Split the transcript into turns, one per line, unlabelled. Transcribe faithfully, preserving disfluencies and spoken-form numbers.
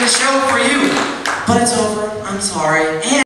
the show for you. But it's over. I'm sorry. And